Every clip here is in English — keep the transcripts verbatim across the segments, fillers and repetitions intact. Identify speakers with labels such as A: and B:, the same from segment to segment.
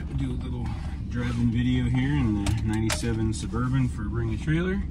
A: Do a little driving video here in the ninety-seven Suburban for Bring a Trailer.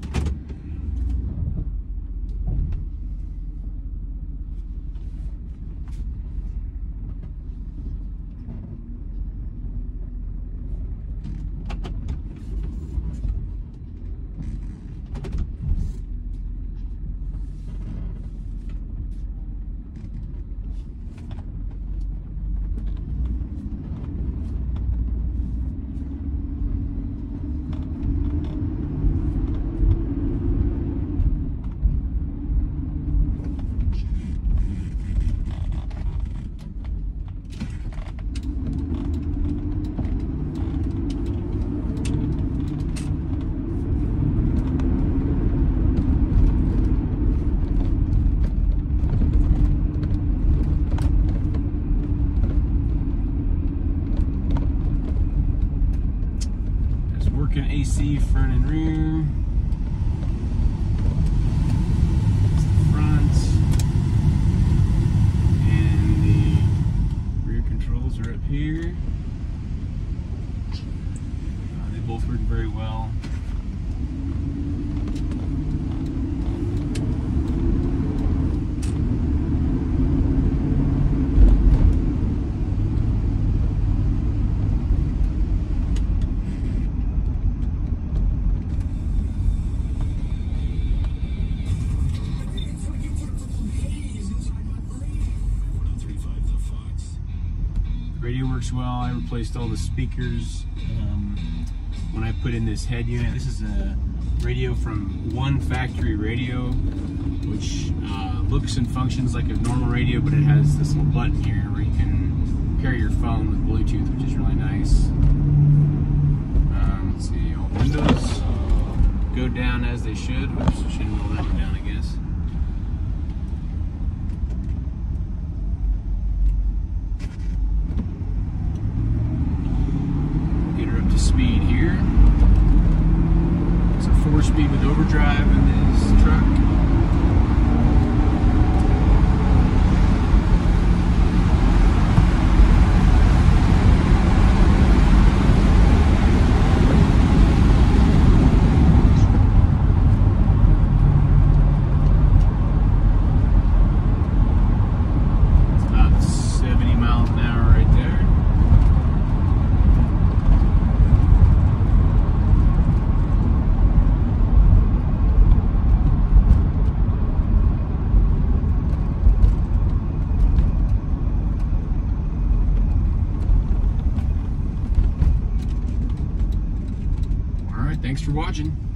A: Working A C front and rear. That's the front. And the rear controls are up here. Uh, they both work very well. Radio works well. I replaced all the speakers um, when I put in this head unit. This is a radio from One Factory Radio, which uh, looks and functions like a normal radio, but it has this little button here where you can pair your phone with Bluetooth, which is really nice. Um, let's see, all windows go down as they should. Oops, I shouldn't roll that one down, I guess. Speed here. It's a four speed with overdrive in this truck. It's about seventy miles an hour right there. Thanks for watching.